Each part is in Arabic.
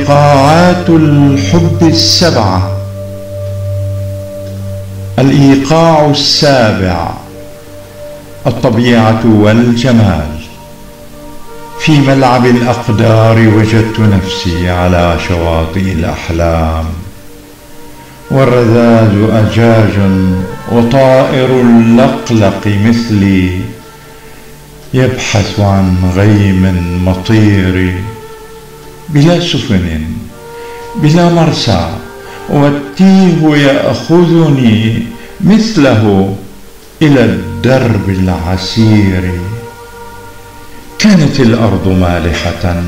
إيقاعات الحب السبعة. الإيقاع السابع: الطبيعة والجمال. في ملعب الأقدار وجدت نفسي على شواطئ الأحلام، والرذاذ أجاج وطائر اللقلق مثلي يبحث عن غيم مطير، بلا سفن بلا مرسى، والتيه يأخذني مثله إلى الدرب العسير. كانت الأرض مالحة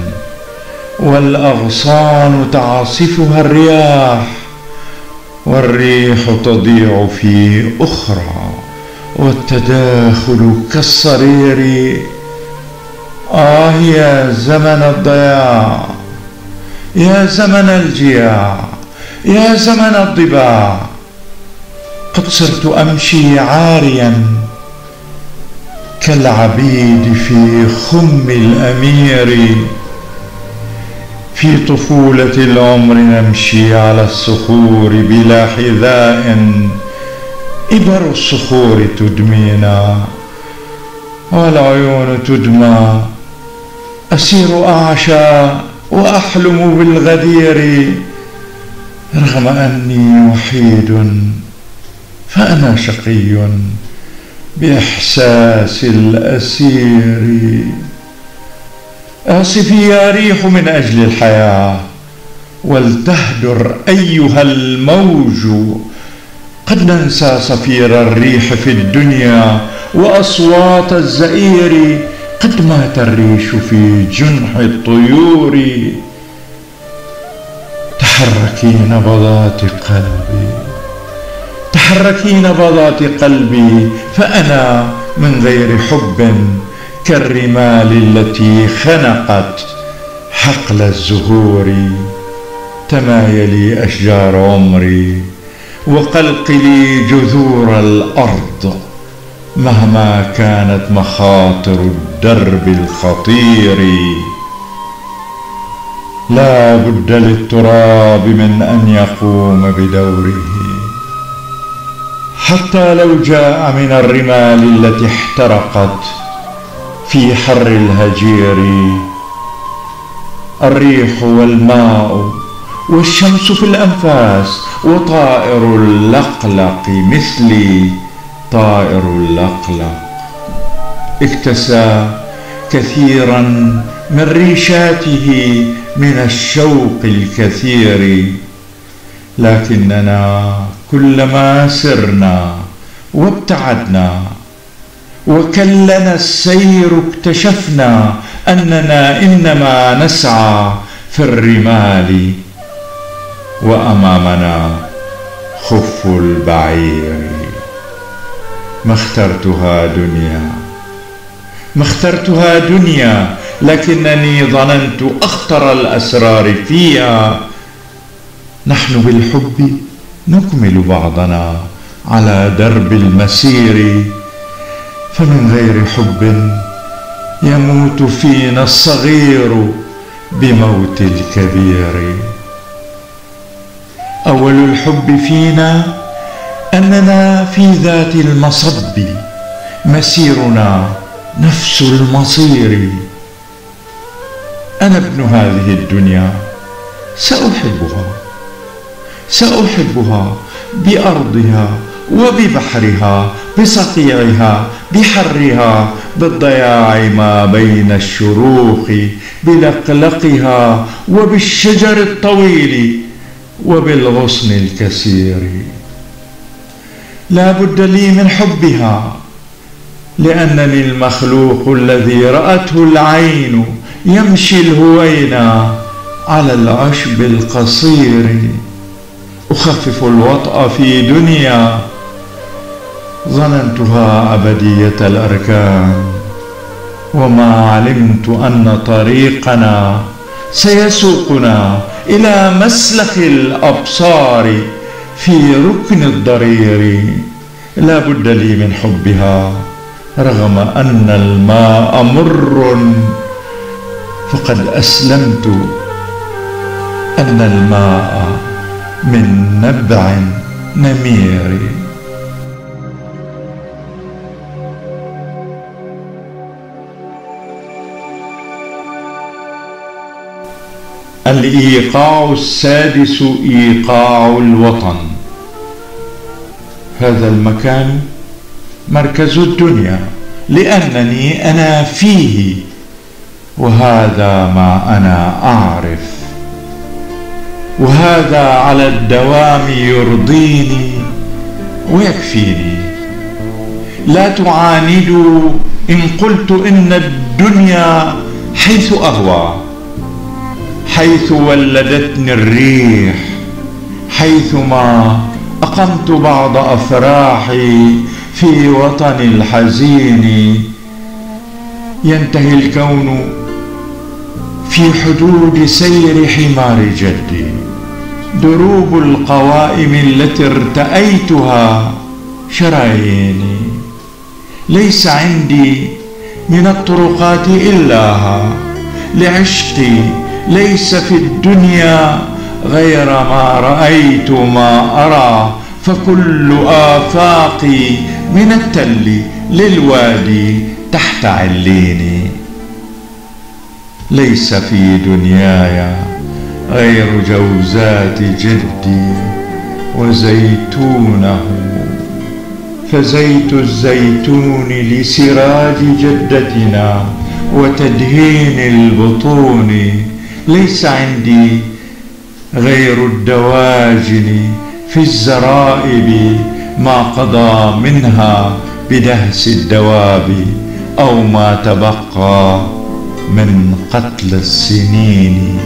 والأغصان تعصفها الرياح، والريح تضيع في أخرى والتداخل كالصرير. يا زمن الضياع، يا زمن الجياع، يا زمن الضباع. قد صرت أمشي عاريا كالعبيد في خم الأمير. في طفولة العمر نمشي على الصخور بلا حذاء، إبر الصخور تدمينا والعيون تدمى. أسير أعشى وأحلم بالغدير، رغم أني وحيد فأنا شقي بإحساس الأسير. اعصفي يا ريح من أجل الحياة، ولتهدر أيها الموج. قد ننسى صفير الريح في الدنيا وأصوات الزئير. قد مات الريش في جنح الطيور. تحركي نبضات قلبي، تحركي نبضات قلبي، فأنا من غير حب كالرمال التي خنقت حقل الزهور. تمايلي أشجار عمري وقلقلي جذور الأرض، مهما كانت مخاطر الدرب الخطير. لا بد للتراب من أن يقوم بدوره، حتى لو جاء من الرمال التي احترقت في حر الهجير. الريح والماء والشمس في الأنفاس، وطائر اللقلق مثلي طائر اللقلق. اكتسى كثيرا من ريشاته من الشوق الكثير، لكننا كلما سرنا وابتعدنا وكلنا السير اكتشفنا أننا إنما نسعى في الرمال، وأمامنا خف البعير. ما اخترتها دنيا، ما اخترتها دنيا، لكنني ظننت أخطر الأسرار فيها. نحن بالحب نكمل بعضنا على درب المسير، فمن غير حب يموت فينا الصغير بموت الكبير. أول الحب فينا أننا في ذات المصب، مسيرنا نفس المصير. أنا ابن هذه الدنيا، سأحبها، سأحبها بأرضها وببحرها، بصقيعها، بحرها، بالضياع ما بين الشروق، بلقلقها، وبالشجر الطويل، وبالغصن الكثير. لا بد لي من حبها، لأنني المخلوق الذي رأته العين يمشي الهوينا على العشب القصير. أخفف الوطأ في دنيا ظننتها أبدية الأركان، وما علمت أن طريقنا سيسوقنا إلى مسلخ الأبصار في ركن الضرير. لا بد لي من حبها رغم أن الماء مر، فقد أسلمت أن الماء من نبع نمير. الإيقاع السادس إيقاع الوطن. هذا المكان مركز الدنيا لأنني أنا فيه، وهذا ما أنا أعرف، وهذا على الدوام يرضيني ويكفيني. لا تعاندوا إن قلت إن الدنيا حيث أهوى، حيث ولدتني الريح، حيثما أقمت بعض أفراحي في وطني الحزين. ينتهي الكون في حدود سير حمار جدي. دروب القوائم التي ارتأيتها شراييني. ليس عندي من الطرقات إلاها. لعشقي ليس في الدنيا غير ما رأيت ما أرى. فكل آفاقي من التل للوادي تحت عليني. ليس في دنياي غير جوزات جدي وزيتونه. فزيت الزيتون لسراج جدتنا وتدهين البطون. ليس عندي غير الدواجن في الزرائب ما قضى منها بدهس الدواب أو ما تبقى من قتل السنين.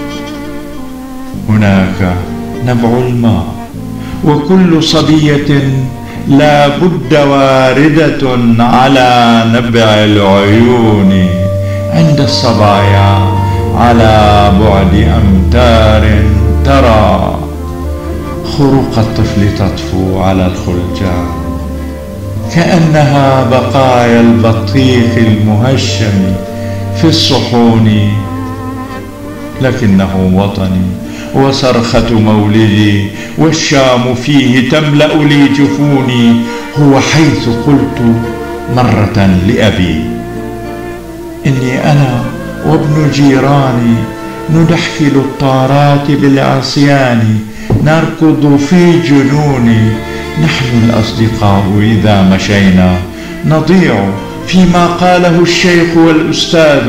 هناك نبع الماء، وكل صبية لا بد واردة على نبع العيون. عند الصبايا على بعد أمتار ترى خروق الطفل تطفو على الخلجان، كأنها بقايا البطيخ المهشم في الصحون. لكنه وطني وصرخة مولدي، والشام فيه تملأ لي جفوني. هو حيث قلت مرة لأبي إني أنا وابن جيراني ندحفل الطارات بالعصيان، نركض في جنوني. نحن الأصدقاء إذا مشينا نضيع فيما قاله الشيخ والأستاذ.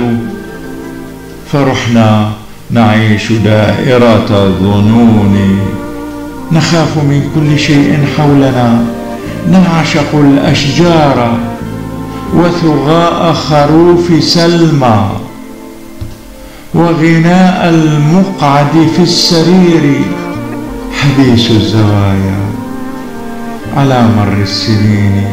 فرحنا نعيش دائرة الظنون. نخاف من كل شيء حولنا. نعشق الأشجار وثغاء خروف سلمى، وغناء المقعد في السرير. حبيس الزوايا على مر السنين.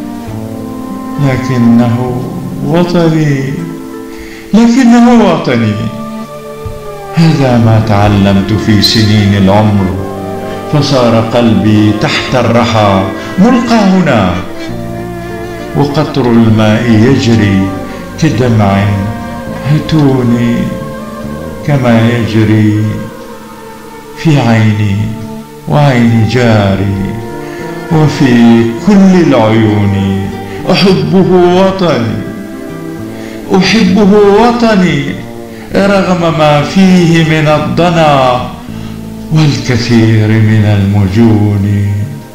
لكنه وطني، لكنه وطني. هذا ما تعلمت في سنين العمر. فصار قلبي تحت الرحى ملقى هناك، وقطر الماء يجري كدمع هتوني، كما يجري في عيني وعين جاري وفي كل العيون. أحبه وطني، أحبه وطني، رغم ما فيه من الضنا والكثير من المجون.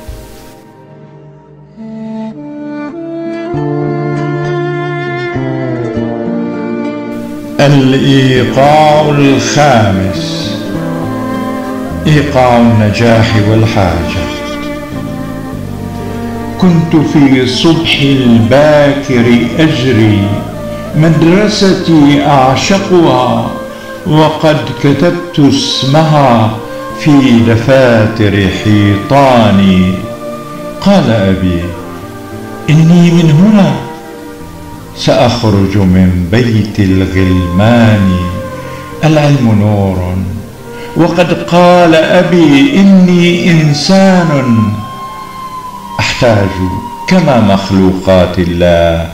الإيقاع الخامس إيقاع النجاح والحاجة. كنت في الصبح الباكر أجري، مدرستي أعشقها، وقد كتبت اسمها في دفاتر حيطاني. قال أبي إني من هنا سأخرج من بيت الغلمان. العلم نور، وقد قال أبي إني إنسان أحتاج كما مخلوقات الله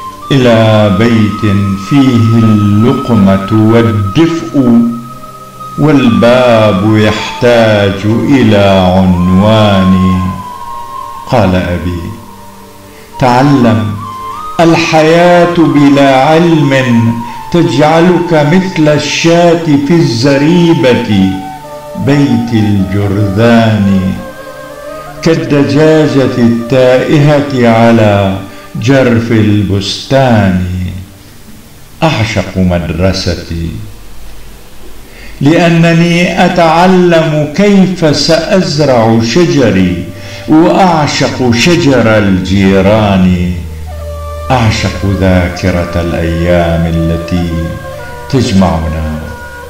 إلى بيت فيه اللقمة والدفء والباب يحتاج إلى عنوان. قال أبي: تعلم، الحياة بلا علم تجعلك مثل الشاة في الزريبة بيت الجرذان، كالدجاجة التائهة على جرف البستان. أعشق مدرستي لأنني أتعلم كيف سأزرع شجري، وأعشق شجر الجيران. أعشق ذاكرة الأيام التي تجمعنا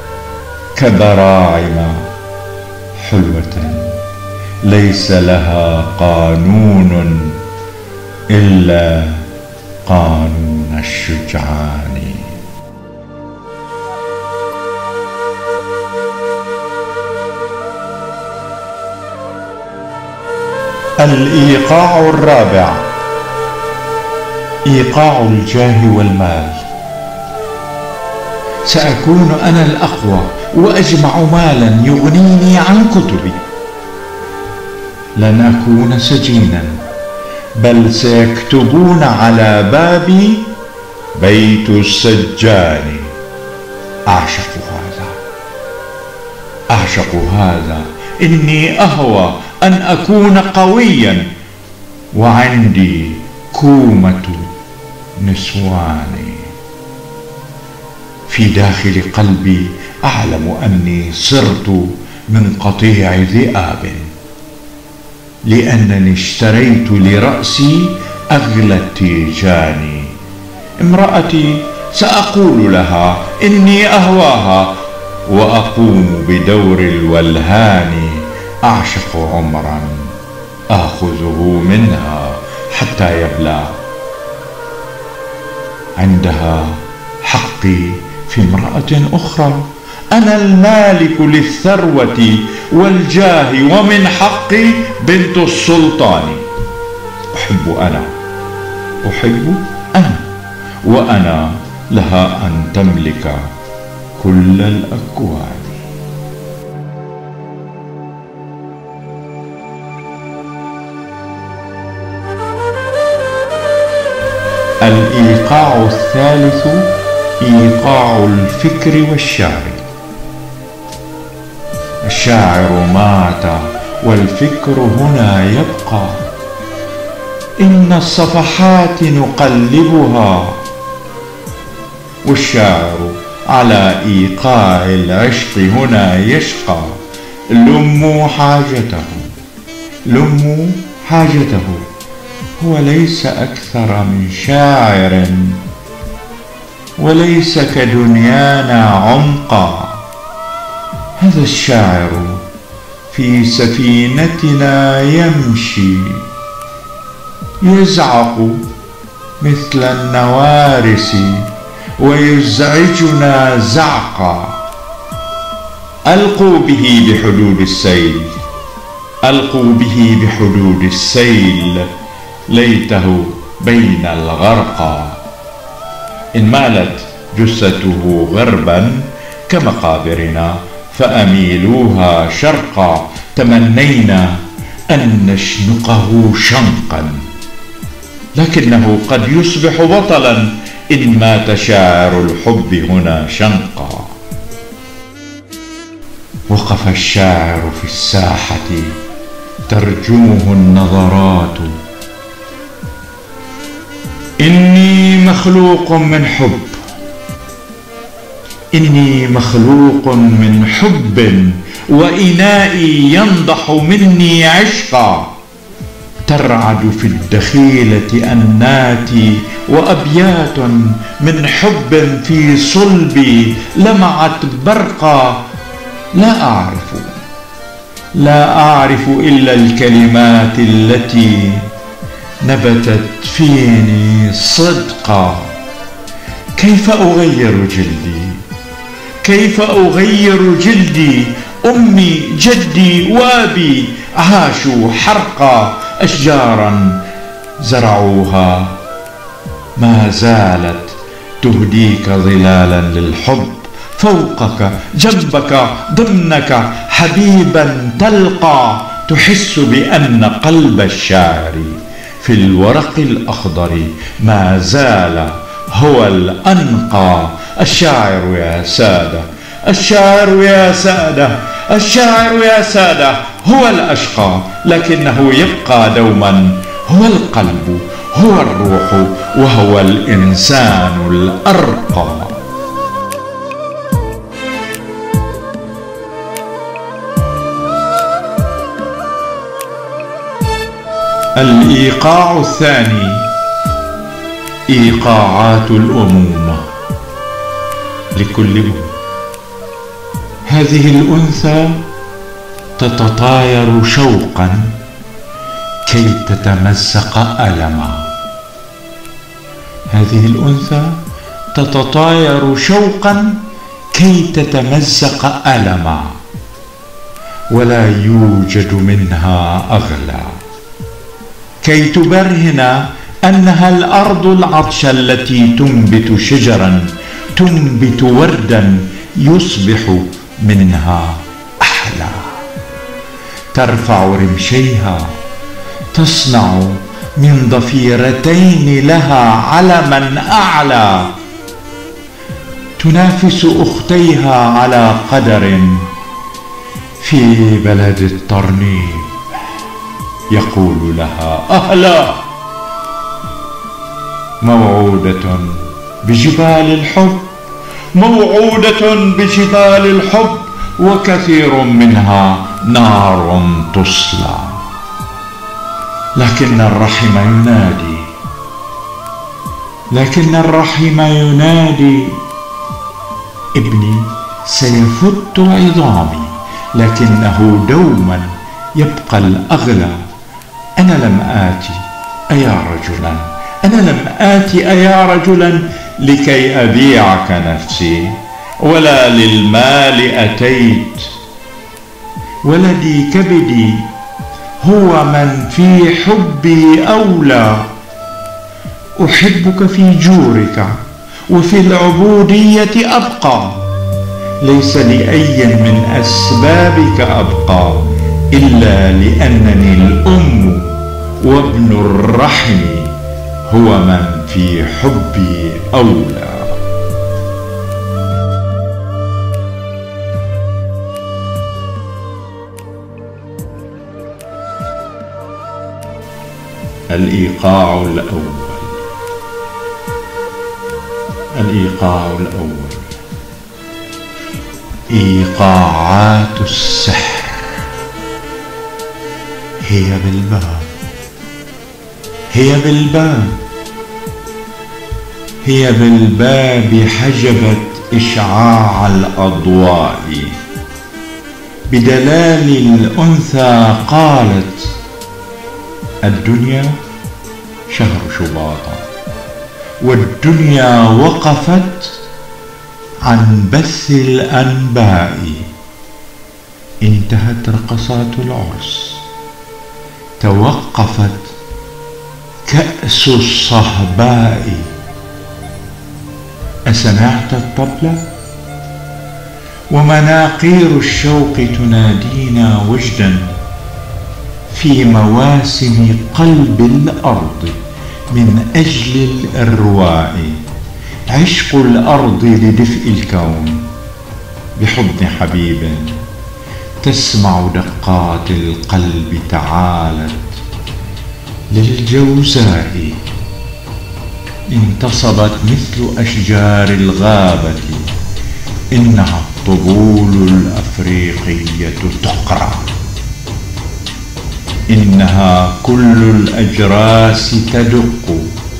كبراعم حلوة ليس لها قانون إلا قانون الشجعان. الإيقاع الرابع: إيقاع الجاه والمال. سأكون أنا الأقوى وأجمع مالا يغنيني عن كتبي. لن أكون سجينا، بل سيكتبون على بابي بيت السجان. أعشق هذا، أعشق هذا. إني أهوى أن أكون قويا وعندي كومة نسوان. في داخل قلبي أعلم أني صرت من قطيع ذئاب، لأنني اشتريت لرأسي أغلى التيجان. امرأتي سأقول لها إني أهواها وأقوم بدور الولهان. أعشق عمرا آخذه منها حتى يبلى. عندها حقي في امرأة أخرى. أنا المالك للثروة والجاه، ومن حقي بنت السلطان. أحب أنا، وأنا لها أن تملك كل الأكوان. الإيقاع الثالث: إيقاع الفكر والشعر. الشاعر مات والفكر هنا يبقى. إن الصفحات نقلبها، والشاعر على إيقاع العشق هنا يشقى. لموا حاجته، هو ليس أكثر من شاعر، وليس كدنيانا عمقا. هذا الشاعر في سفينتنا يمشي، يزعق مثل النوارس ويزعجنا زعقا. ألقوا به بحدود السيل، ليته بين الغرقى. إن مالت جثته غربا كمقابرنا فأميلوها شرقا. تمنينا أن نشنقه شنقا، لكنه قد يصبح بطلا إن مات شاعر الحب هنا شنقا. وقف الشاعر في الساحة ترجمه النظرات. إني مخلوق من حب، وإنائي ينضح مني عشقا. ترعد في الدخيلة أناتي، وأبيات من حب في صلبي لمعت برقا. لا أعرف إلا الكلمات التي نبتت فيني صدقا. كيف أغير جلدي؟ أمي جدي وأبي عاشوا حرقا. أشجارا زرعوها ما زالت تهديك ظلالا للحب، فوقك جنبك ضمنك حبيبا تلقى، تحس بأن قلب الشاعر في الورق الأخضر ما زال هو الأنقى. الشاعر يا سادة، الشاعر يا سادة، الشاعر يا سادة هو الأشقى، لكنه يبقى دوما هو القلب، هو الروح، وهو الإنسان الأرقى. الإيقاع الثاني: إيقاعات الأمومة. لكل أم هذه الأنثى تتطاير شوقا كي تتمزق ألما. هذه الأنثى تتطاير شوقا كي تتمزق ألما، ولا يوجد منها أغلى كي تبرهن أنها الأرض العطشة التي تنبت شجرا، تنبت وردا يصبح منها أحلى. ترفع رمشيها، تصنع من ضفيرتين لها علما أعلى، تنافس أختيها على قدر في بلد الترنيب، يقول لها أهلا. موعودة بجبال الحب، موعودة بجبال الحب، وكثير منها نار تصلى. لكن الرحم ينادي، لكن الرحم ينادي: ابني سيفت عظامي، لكنه دوما يبقى الأغلى. أنا لم آتي أيا رجلا، أنا لم آتي أيا رجلا لكي أبيعك نفسي، ولا للمال أتيت. ولدي كبدي هو من في حبي أولى. أحبك في جورك وفي العبودية أبقى، ليس لأي من أسبابك أبقى إلا لأنني الأم، وابن الرحم هو من في حبي أولى. الإيقاع الأول. الإيقاع الأول: إيقاعات السحر. هي بالباب، هي بالباب، هي بالباب حجبت إشعاع الأضواء. بدلال الأنثى قالت: الدنيا شهر شباط، والدنيا وقفت عن بث الأنباء. انتهت رقصات العرس، توقفت كأس الصهباء. أسمعت الطبلة؟ ومناقير الشوق تنادينا وجدا في مواسم قلب الأرض من أجل الإرواء. عشق الأرض لدفء الكون، بحضن حبيب تسمع دقات القلب تعالت. للجوزاء انتصبت مثل أشجار الغابة، إنها الطبول الأفريقية تقرع. إنها كل الأجراس تدق،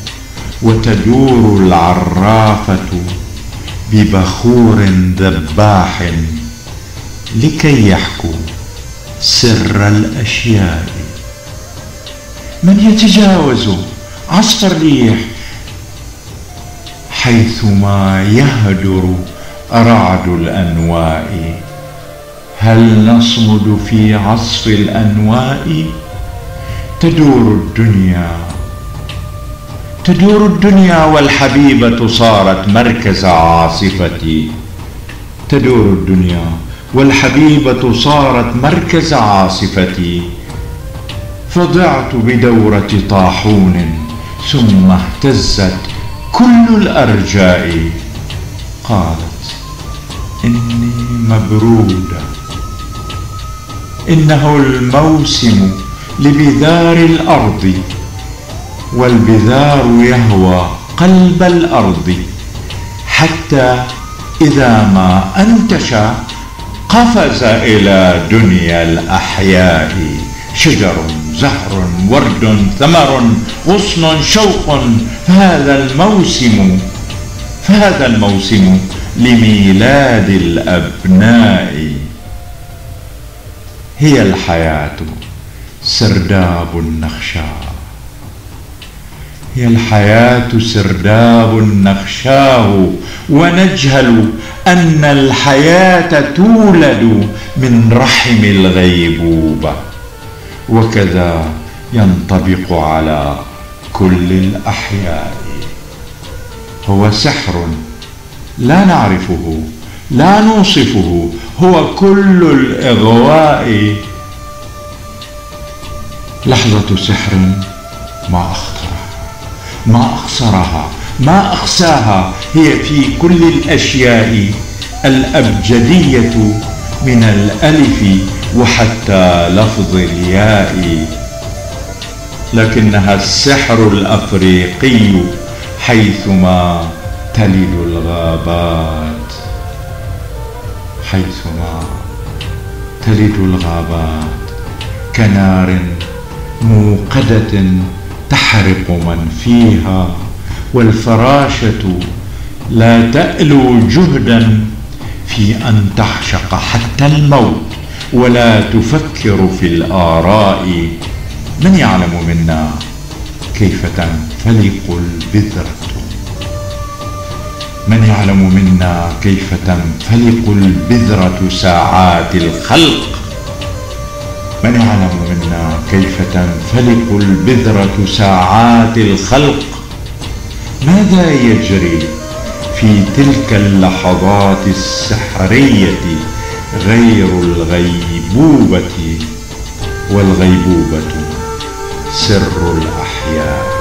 وتدور العرافة ببخور ذباح لكي يحكوا سر الأشياء. من يتجاوز عصف الريح حيثما يهدر رعد الأنواء؟ هل نصمد في عصف الأنواء؟ تدور الدنيا، تدور الدنيا، والحبيبة صارت مركز عاصفتي. تدور الدنيا والحبيبة صارت مركز عاصفتي، فضعت بدورة طاحون ثم اهتزت كل الأرجاء. قالت إني مبرودة، إنه الموسم لبذار الأرض، والبذار يهوى قلب الأرض، حتى إذا ما أنتش قفز إلى دنيا الأحياء. شجر، زهر، ورد، ثمر، غصن، شوق، فهذا الموسم لميلاد الأبناء. هي الحياة سرداب نخشاه، هي الحياة سرداب نخشاه، ونجهل أن الحياة تولد من رحم الغيبوبة، وكذا ينطبق على كل الأحياء. هو سحر لا نعرفه، لا نوصفه، هو كل الإغواء. لحظة سحر ما أخطرها، ما أخسرها، ما أخساها. هي في كل الأشياء الأبجدية من الألف وحتى لفظ الياء، لكنها السحر الأفريقي حيثما تلد الغابات، حيثما تلد الغابات كنار موقدة تحرق من فيها، والفراشة لا تألو جهدا في أن تعشق حتى الموت، ولا تفكر في الآراء. من يعلم منا كيف تنفلق البذرة؟ من يعلم منا كيف تنفلق البذرة ساعات الخلق؟ من يعلم منا كيف تنفلق البذرة ساعات الخلق؟ ماذا يجري في تلك اللحظات السحرية غير الغيبوبة؟ والغيبوبة سر الأحياء.